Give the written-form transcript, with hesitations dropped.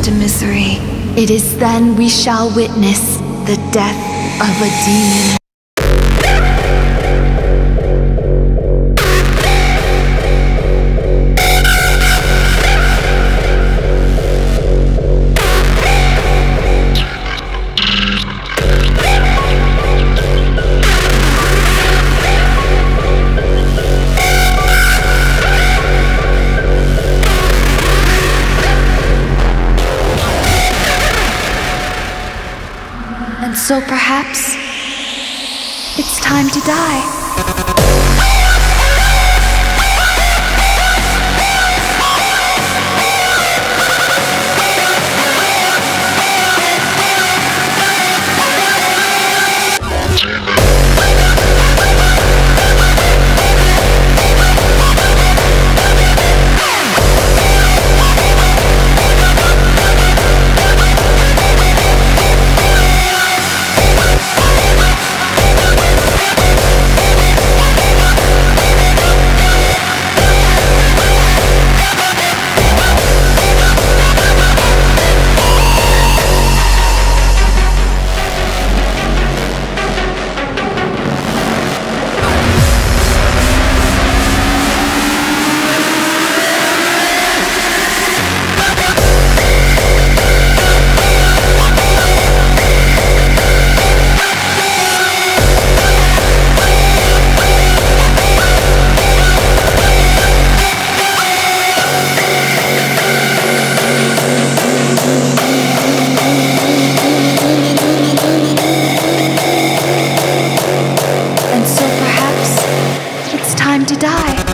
into misery. It is then we shall witness the death of a demon. And so perhaps it's time to die. Time to die.